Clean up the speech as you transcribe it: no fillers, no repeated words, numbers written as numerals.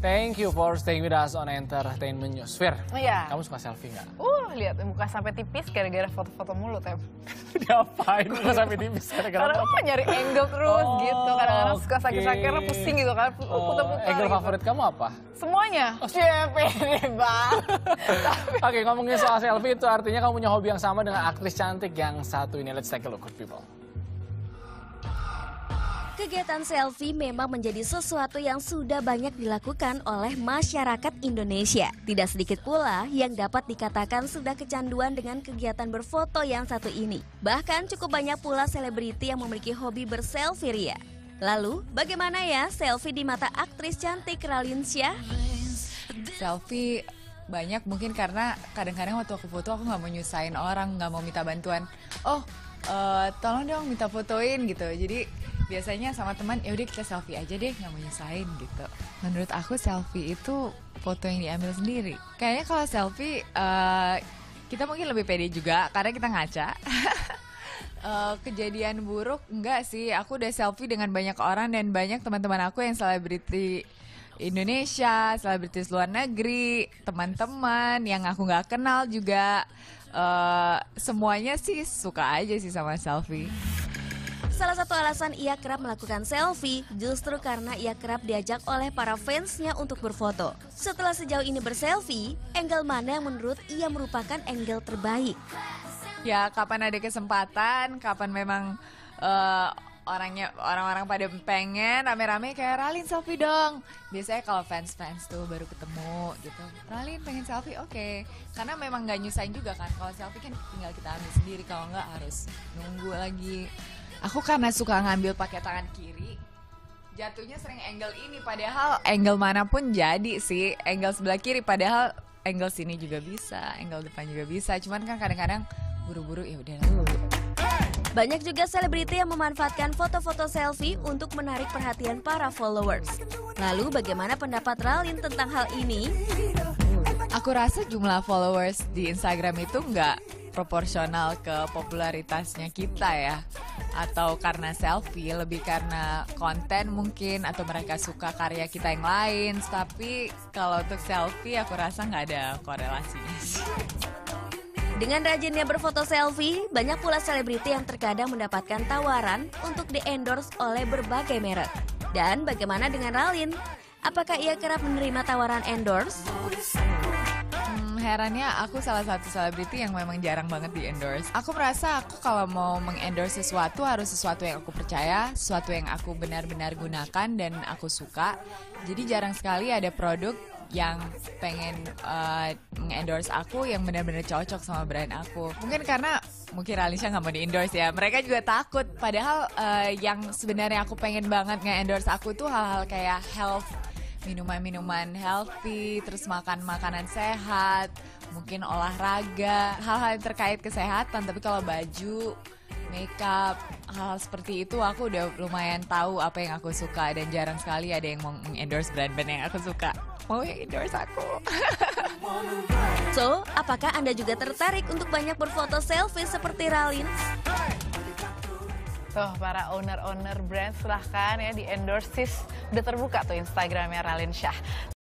Thank you for staying with us on Entertainment News. Fir, Iya. kamu suka selfie nggak? Lihat muka sampai tipis gara-gara foto-foto mulu, Tem. Diapain muka sampai tipis? Karena apa nyari angle terus gitu. Kadang-kadang suka sakit-sakitnya pusing gitu kan. Putar-putar Angle gitu. favorit kamu apa? Semuanya. Pede banget. Oke, ngomongin soal selfie itu artinya kamu punya hobi yang sama dengan aktris cantik yang satu ini. Let's take a look, good people. Kegiatan selfie memang menjadi sesuatu yang sudah banyak dilakukan oleh masyarakat Indonesia. Tidak sedikit pula yang dapat dikatakan sudah kecanduan dengan kegiatan berfoto yang satu ini. Bahkan cukup banyak pula selebriti yang memiliki hobi berselfie ria. Lalu, bagaimana ya selfie di mata aktris cantik Raline Shah? Selfie banyak mungkin karena kadang-kadang waktu aku foto aku nggak mau nyusahin orang, nggak mau minta bantuan. Tolong dong minta fotoin gitu. Jadi biasanya sama teman, ya udah kita selfie aja deh, nggak mau nyusahin gitu. Menurut aku selfie itu foto yang diambil sendiri. Kayaknya kalau selfie kita mungkin lebih pede juga karena kita ngaca. Kejadian buruk enggak sih, aku udah selfie dengan banyak orang dan banyak teman-teman aku yang selebriti Indonesia, selebritis luar negeri, teman-teman yang aku nggak kenal juga. Semuanya sih suka aja sih sama selfie. Salah satu alasan ia kerap melakukan selfie justru karena ia kerap diajak oleh para fansnya untuk berfoto. Setelah sejauh ini berselfie, angle mana yang menurut ia merupakan angle terbaik? Ya kapan ada kesempatan, kapan memang orang-orang pada pengen rame-rame kayak Raline selfie dong. Biasanya kalau fans tuh baru ketemu gitu, Raline pengen selfie, oke. Karena memang nggak nyusahin juga kan, kalau selfie kan tinggal kita ambil sendiri, kalau nggak harus nunggu lagi. Aku karena suka ngambil pakai tangan kiri, jatuhnya sering angle ini, padahal angle manapun jadi sih, angle sebelah kiri, padahal angle sini juga bisa, angle depan juga bisa. Cuman kan kadang-kadang buru-buru ya udah lalu. Banyak juga selebriti yang memanfaatkan foto-foto selfie untuk menarik perhatian para followers. Lalu bagaimana pendapat Raline tentang hal ini? Aku rasa jumlah followers di Instagram itu nggak proporsional ke popularitasnya kita ya. Atau karena selfie, lebih karena konten mungkin, atau mereka suka karya kita yang lain. Tapi kalau untuk selfie aku rasa nggak ada korelasinya sih. Dengan rajinnya berfoto selfie, banyak pula selebriti yang terkadang mendapatkan tawaran untuk di-endorse oleh berbagai merek. Dan bagaimana dengan Raline? Apakah ia kerap menerima tawaran endorse? Herannya aku salah satu selebriti yang memang jarang banget di-endorse. Aku merasa aku kalau mau meng-endorse sesuatu harus sesuatu yang aku percaya, sesuatu yang aku benar-benar gunakan dan aku suka. Jadi jarang sekali ada produk yang pengen meng-endorse aku yang benar-benar cocok sama brand aku. Mungkin karena Raline Shah nggak mau di-endorse ya. Mereka juga takut. Padahal yang sebenarnya aku pengen banget nge-endorse aku tuh hal-hal kayak health, minuman-minuman healthy, terus makan makanan sehat, mungkin olahraga, hal-hal yang terkait kesehatan. Tapi kalau baju, makeup, hal seperti itu aku udah lumayan tahu apa yang aku suka dan jarang sekali ada yang mau endorse brand-brand yang aku suka. Mau endorse aku. So, apakah Anda juga tertarik untuk banyak berfoto selfie seperti Raline? Tuh para owner brand silahkan ya di endorse. Udah terbuka tuh Instagramnya Raline Shah.